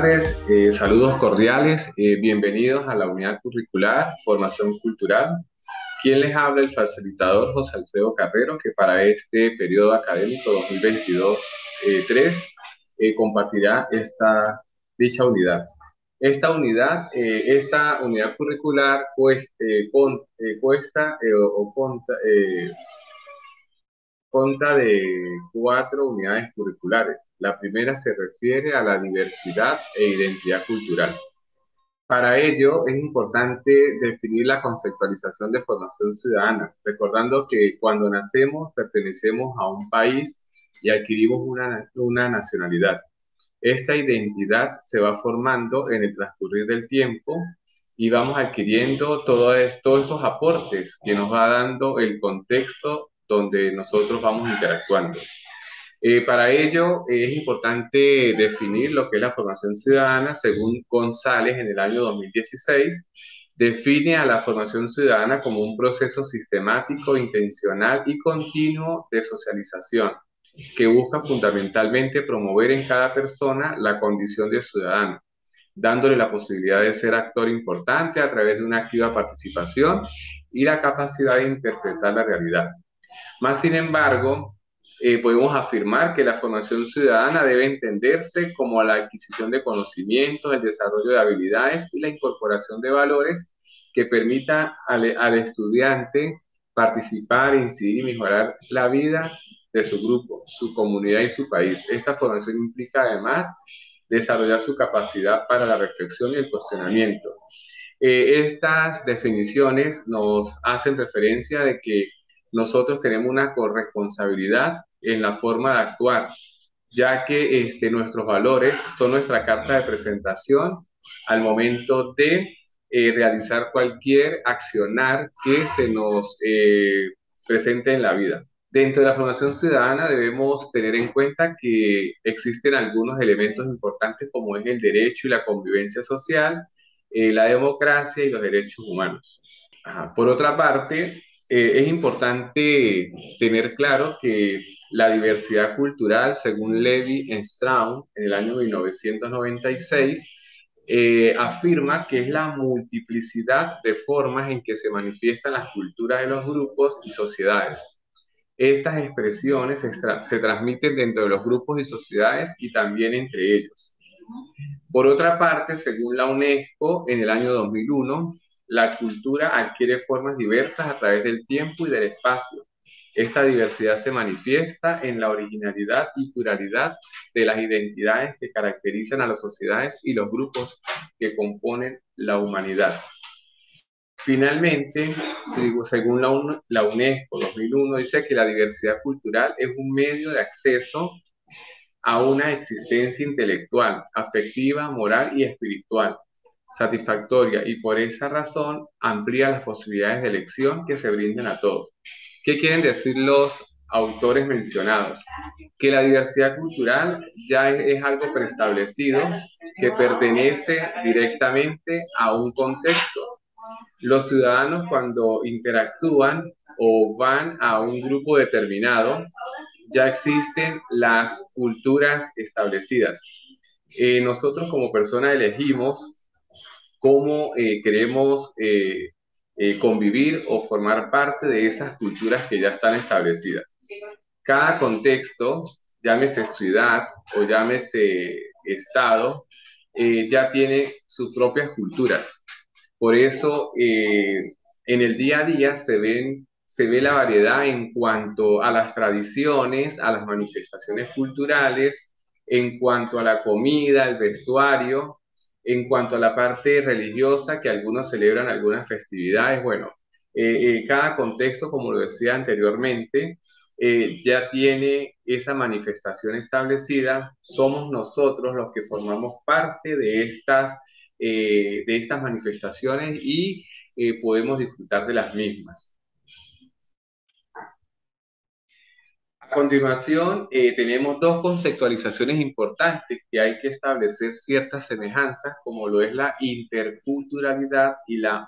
tardes, saludos cordiales, bienvenidos a la unidad curricular Formación Cultural. Quien les habla, el facilitador José Alfredo Carrero, que para este periodo académico 2022-3 compartirá dicha unidad. Esta unidad curricular consta de 4 unidades curriculares. La primera se refiere a la diversidad e identidad cultural. Para ello es importante definir la conceptualización de formación ciudadana, recordando que cuando nacemos pertenecemos a un país y adquirimos una nacionalidad. Esta identidad se va formando en el transcurrir del tiempo y vamos adquiriendo todos estos aportes que nos va dando el contexto donde nosotros vamos interactuando. Para ello es importante definir lo que es la formación ciudadana. Según González, en el año 2016, define a la formación ciudadana como un proceso sistemático, intencional y continuo de socialización que busca fundamentalmente promover en cada persona la condición de ciudadano, dándole la posibilidad de ser actor importante a través de una activa participación y la capacidad de interpretar la realidad. Más sin embargo, podemos afirmar que la formación ciudadana debe entenderse como la adquisición de conocimientos, el desarrollo de habilidades y la incorporación de valores que permita al estudiante participar, incidir y mejorar la vida de su grupo, su comunidad y su país. Esta formación implica además desarrollar su capacidad para la reflexión y el cuestionamiento. Estas definiciones nos hacen referencia de que nosotros tenemos una corresponsabilidad en la forma de actuar, ya que nuestros valores son nuestra carta de presentación al momento de realizar cualquier accionar que se nos presente en la vida. Dentro de la formación ciudadana debemos tener en cuenta que existen algunos elementos importantes como es el derecho y la convivencia social, la democracia y los derechos humanos. Por otra parte, es importante tener claro que la diversidad cultural, según Levi Strauss, en el año 1996, afirma que es la multiplicidad de formas en que se manifiestan las culturas de los grupos y sociedades. Estas expresiones se transmiten dentro de los grupos y sociedades y también entre ellos. Por otra parte, según la UNESCO, en el año 2001, la cultura adquiere formas diversas a través del tiempo y del espacio. Esta diversidad se manifiesta en la originalidad y pluralidad de las identidades que caracterizan a las sociedades y los grupos que componen la humanidad. Finalmente, según la UNESCO 2001, dice que la diversidad cultural es un medio de acceso a una existencia intelectual, afectiva, moral y espiritual satisfactoria, y por esa razón amplía las posibilidades de elección que se brinden a todos. ¿Qué quieren decir los autores mencionados? Que la diversidad cultural ya es algo preestablecido que pertenece directamente a un contexto. Los ciudadanos, cuando interactúan o van a un grupo determinado, ya existen las culturas establecidas. Nosotros como personas elegimos cómo queremos convivir o formar parte de esas culturas que ya están establecidas. Cada contexto, llámese ciudad o llámese estado, ya tiene sus propias culturas. Por eso, en el día a día se ve la variedad en cuanto a las tradiciones, a las manifestaciones culturales, en cuanto a la comida, el vestuario, en cuanto a la parte religiosa, que algunos celebran algunas festividades. Bueno, cada contexto, como lo decía anteriormente, ya tiene esa manifestación establecida. Somos nosotros los que formamos parte de estas manifestaciones y podemos disfrutar de las mismas. A continuación, tenemos dos conceptualizaciones importantes que hay que establecer ciertas semejanzas, como lo es la interculturalidad y la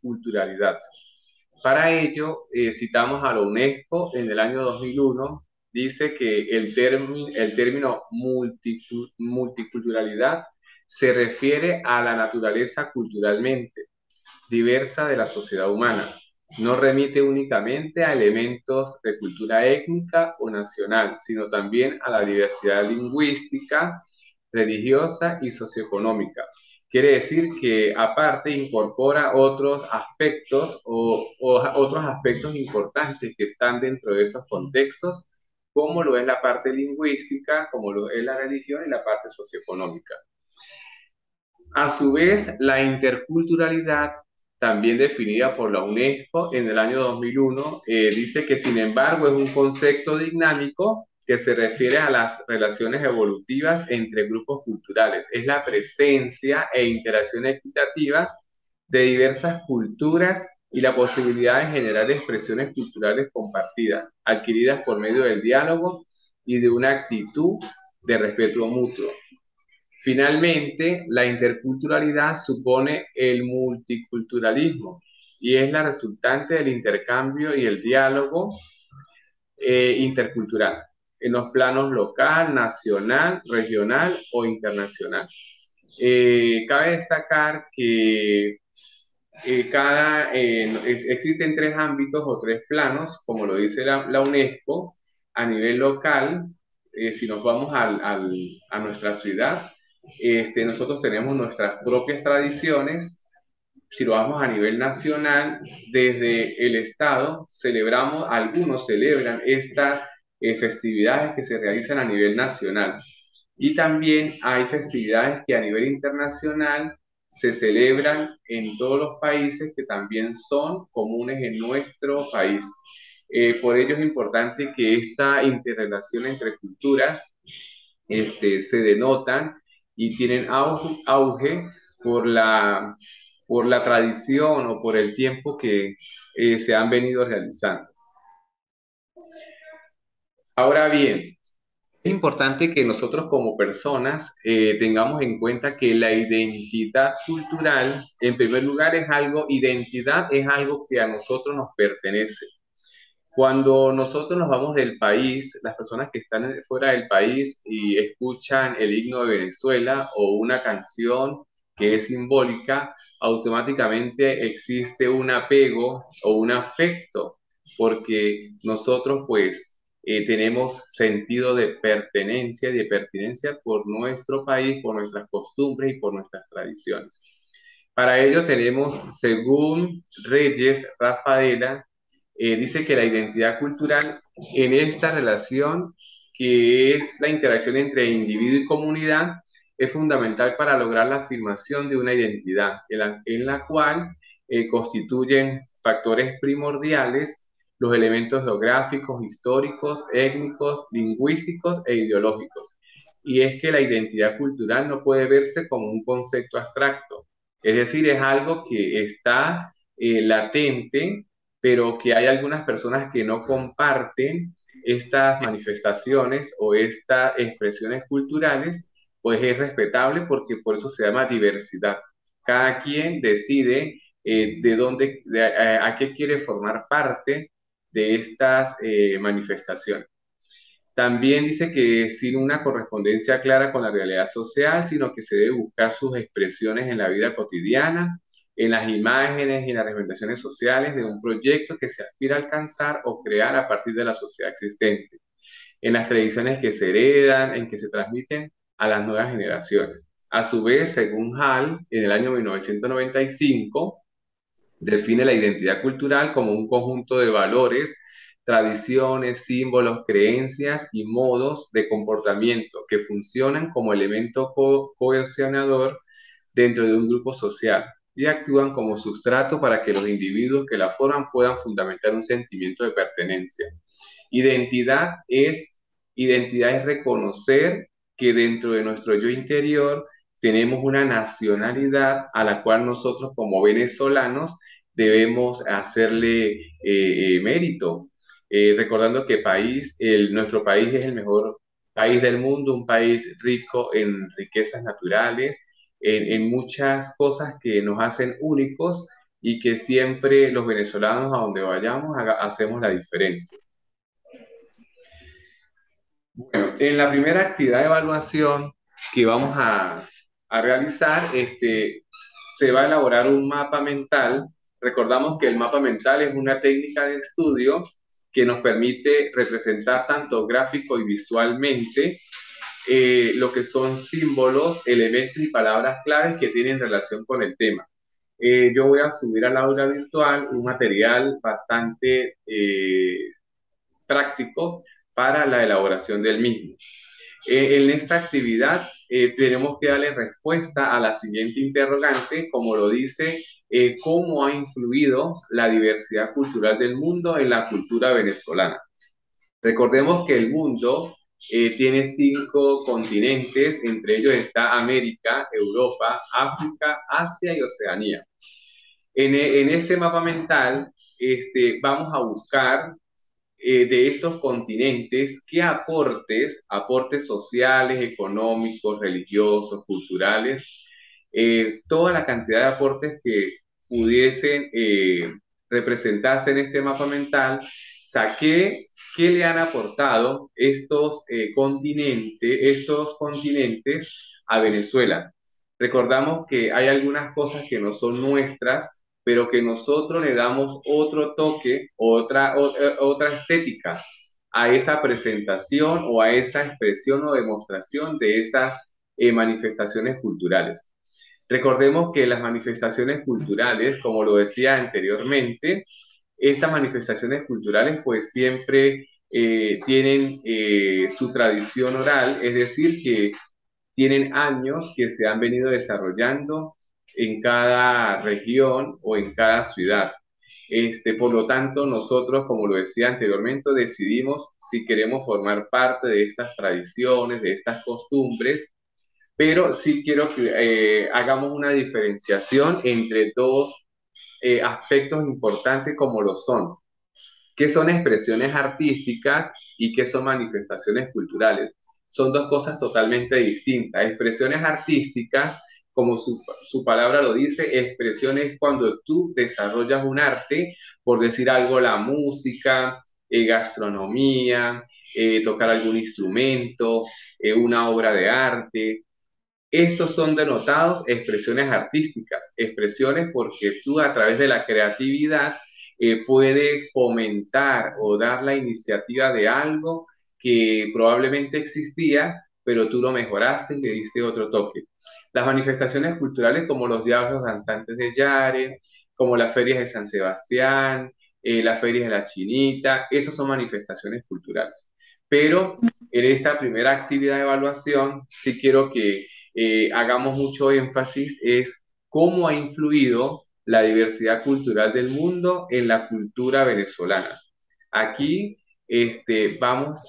multiculturalidad. Para ello, citamos a la UNESCO en el año 2001, dice que el término multiculturalidad se refiere a la naturaleza culturalmente diversa de la sociedad humana. No remite únicamente a elementos de cultura étnica o nacional, sino también a la diversidad lingüística, religiosa y socioeconómica. Quiere decir que aparte incorpora otros aspectos o otros aspectos importantes que están dentro de esos contextos, como lo es la parte lingüística, como lo es la religión y la parte socioeconómica. A su vez, la interculturalidad, también definida por la UNESCO en el año 2001, dice que sin embargo es un concepto dinámico que se refiere a las relaciones evolutivas entre grupos culturales. Es la presencia e interacción equitativa de diversas culturas y la posibilidad de generar expresiones culturales compartidas, adquiridas por medio del diálogo y de una actitud de respeto mutuo. Finalmente, la interculturalidad supone el multiculturalismo y es la resultante del intercambio y el diálogo intercultural en los planos local, nacional, regional o internacional. Cabe destacar que existen tres ámbitos o tres planos, como lo dice la UNESCO, a nivel local. Si nos vamos a nuestra ciudad, nosotros tenemos nuestras propias tradiciones. Si lo vamos a nivel nacional, desde el Estado, algunos celebran estas festividades que se realizan a nivel nacional. Y también hay festividades que a nivel internacional se celebran en todos los países que también son comunes en nuestro país. Por ello es importante que esta interrelación entre culturas se denotan y tienen auge por por la tradición o por el tiempo que se han venido realizando. Ahora bien, es importante que nosotros como personas tengamos en cuenta que la identidad cultural, en primer lugar, identidad es algo que a nosotros nos pertenece. Cuando nosotros nos vamos del país, las personas que están fuera del país y escuchan el himno de Venezuela o una canción que es simbólica, automáticamente existe un apego o un afecto, porque nosotros pues tenemos sentido de pertinencia por nuestro país, por nuestras costumbres y por nuestras tradiciones. Para ello tenemos, según Reyes Rafaela, dice que la identidad cultural en esta relación, que es la interacción entre individuo y comunidad, es fundamental para lograr la afirmación de una identidad, en la cual constituyen factores primordiales los elementos geográficos, históricos, étnicos, lingüísticos e ideológicos. Y es que la identidad cultural no puede verse como un concepto abstracto, es decir, es algo que está latente, pero que hay algunas personas que no comparten estas manifestaciones o estas expresiones culturales, pues es respetable porque por eso se llama diversidad. Cada quien decide a qué quiere formar parte de estas manifestaciones. También dice que sin una correspondencia clara con la realidad social, sino que se debe buscar sus expresiones en la vida cotidiana, en las imágenes y en las representaciones sociales de un proyecto que se aspira a alcanzar o crear a partir de la sociedad existente, en las tradiciones que se heredan, en que se transmiten a las nuevas generaciones. A su vez, según Hall, en el año 1995, define la identidad cultural como un conjunto de valores, tradiciones, símbolos, creencias y modos de comportamiento que funcionan como elemento cohesionador dentro de un grupo social y actúan como sustrato para que los individuos que la forman puedan fundamentar un sentimiento de pertenencia. Identidad es, identidad es reconocer que dentro de nuestro yo interior tenemos una nacionalidad a la cual nosotros como venezolanos debemos hacerle mérito. Recordando que nuestro país es el mejor país del mundo, un país rico en riquezas naturales, en muchas cosas que nos hacen únicos y que siempre los venezolanos a donde vayamos hacemos la diferencia. Bueno, en la primera actividad de evaluación que vamos a realizar, se va a elaborar un mapa mental. Recordamos que el mapa mental es una técnica de estudio que nos permite representar tanto gráfico y visualmente lo que son símbolos, elementos y palabras claves que tienen relación con el tema. Yo voy a subir al aula virtual un material bastante práctico para la elaboración del mismo. En esta actividad tenemos que darle respuesta a la siguiente interrogante, como lo dice, ¿cómo ha influido la diversidad cultural del mundo en la cultura venezolana? Recordemos que el mundo tiene 5 continentes, entre ellos está América, Europa, África, Asia y Oceanía. En este mapa mental vamos a buscar de estos continentes, qué aportes sociales, económicos, religiosos, culturales, toda la cantidad de aportes que pudiesen representarse en este mapa mental, o sea, qué le han aportado estos continentes a Venezuela. Recordamos que hay algunas cosas que no son nuestras, pero que nosotros le damos otro toque, otra estética a esa presentación o a esa expresión o demostración de estas manifestaciones culturales. Recordemos que las manifestaciones culturales, como lo decía anteriormente, estas manifestaciones culturales pues siempre tienen su tradición oral, es decir, que tienen años que se han venido desarrollando en cada región o en cada ciudad. Por lo tanto, nosotros, como lo decía anteriormente, decidimos si queremos formar parte de estas tradiciones, de estas costumbres, pero sí quiero que hagamos una diferenciación entre dos aspectos importantes como lo son qué son expresiones artísticas y qué son manifestaciones culturales. Son dos cosas totalmente distintas. Expresiones artísticas, como su palabra lo dice, expresiones cuando tú desarrollas un arte, por decir algo, la música, gastronomía, tocar algún instrumento, una obra de arte. Estos son denotados expresiones artísticas, expresiones porque tú a través de la creatividad puedes fomentar o dar la iniciativa de algo que probablemente existía, pero tú lo mejoraste y le diste otro toque. Las manifestaciones culturales como los diablos danzantes de Yare, como las ferias de San Sebastián, las ferias de la Chinita, esas son manifestaciones culturales. Pero en esta primera actividad de evaluación sí quiero que hagamos mucho énfasis es cómo ha influido la diversidad cultural del mundo en la cultura venezolana. Aquí vamos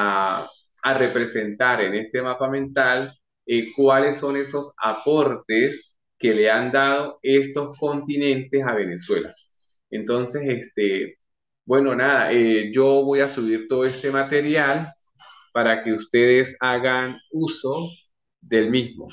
a representar en este mapa mental cuáles son esos aportes que le han dado estos continentes a Venezuela. Entonces, bueno, nada, yo voy a subir todo este material para que ustedes hagan uso del mismo.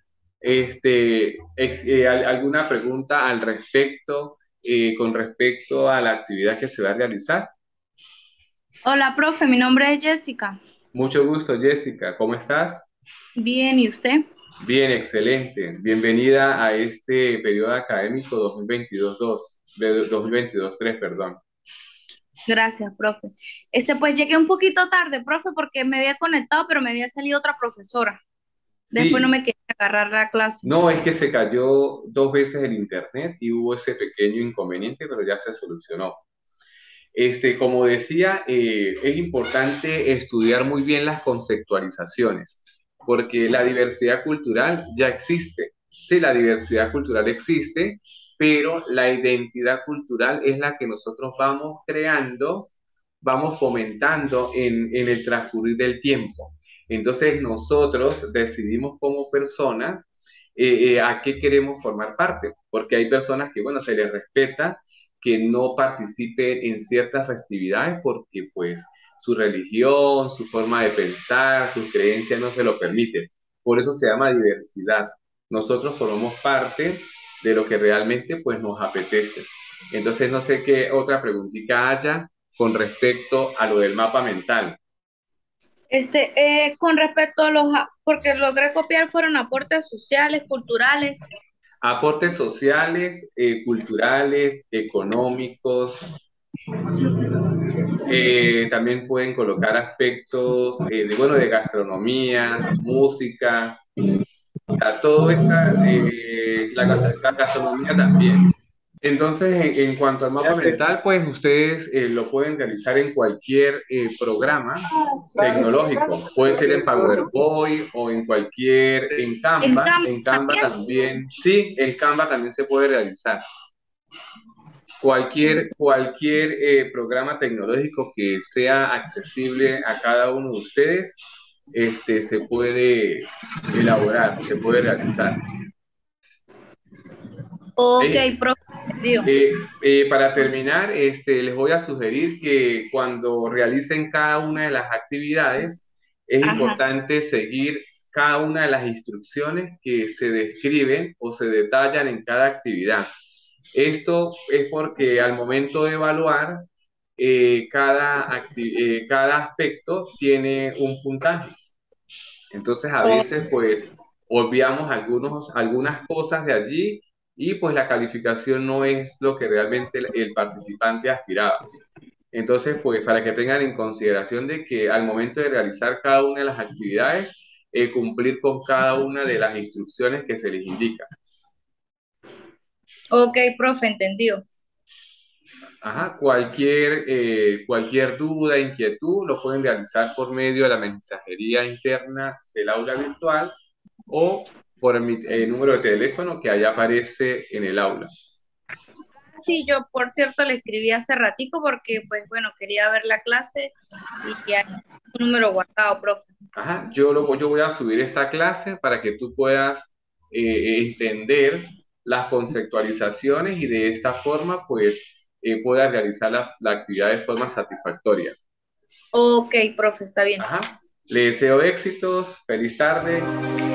¿Alguna pregunta al respecto, con respecto a la actividad que se va a realizar? Hola, profe, mi nombre es Jessica. Mucho gusto, Jessica. ¿Cómo estás? Bien, ¿y usted? Bien, excelente. Bienvenida a este periodo académico 2022-2, de 2022-3, perdón. Gracias, profe. Pues llegué un poquito tarde, profe, porque me había conectado, pero me había salido otra profesora. Después no Sí, me quería agarrar la clase. no, es que se cayó 2 veces el internet y hubo ese pequeño inconveniente, pero ya se solucionó. Como decía, es importante estudiar muy bien las conceptualizaciones, porque la diversidad cultural ya existe. Sí, la diversidad cultural existe, pero la identidad cultural es la que nosotros vamos creando, vamos fomentando en el transcurrir del tiempo. Entonces nosotros decidimos como persona a qué queremos formar parte, porque hay personas que, bueno, se les respeta que no participen en ciertas festividades porque pues su religión, su forma de pensar, sus creencias no se lo permiten. Por eso se llama diversidad. Nosotros formamos parte de lo que realmente pues nos apetece. Entonces no sé qué otra preguntita haya con respecto a lo del mapa mental. Con respecto a porque logré copiar fueron aportes sociales, culturales. Aportes sociales, culturales, económicos. También pueden colocar aspectos bueno, de gastronomía, música, todo esta, la gastronomía también. Entonces, en cuanto al mapa mental, pues ustedes lo pueden realizar en cualquier programa tecnológico. Puede ser en PowerPoint o en En Canva. Canva En Canva también. también, sí, en Canva también se puede realizar. Cualquier programa tecnológico que sea accesible a cada uno de ustedes, se puede elaborar, se puede realizar. Ok, Eh, profe, entendido. para terminar, les voy a sugerir que cuando realicen cada una de las actividades, es Ajá. importante seguir cada una de las instrucciones que se describen o se detallan en cada actividad. Esto es porque al momento de evaluar, cada aspecto tiene un puntaje. Entonces, a O- veces, pues, obviamos algunas cosas de allí y pues la calificación no es lo que realmente el participante aspiraba. Entonces, pues, para que tengan en consideración de que al momento de realizar cada una de las actividades, cumplir con cada una de las instrucciones que se les indica. ok, profe, entendido. Ajá, cualquier duda, inquietud, lo pueden realizar por medio de la mensajería interna del aula virtual o por el número de teléfono que ahí aparece en el aula. Sí, yo por cierto le escribí hace ratico porque pues bueno, quería ver la clase y hay un número guardado, profe. Ajá, yo voy a subir esta clase para que tú puedas entender las conceptualizaciones y de esta forma pues puedas realizar la actividad de forma satisfactoria. Ok, profe, está bien. Ajá, le deseo éxitos, feliz tarde.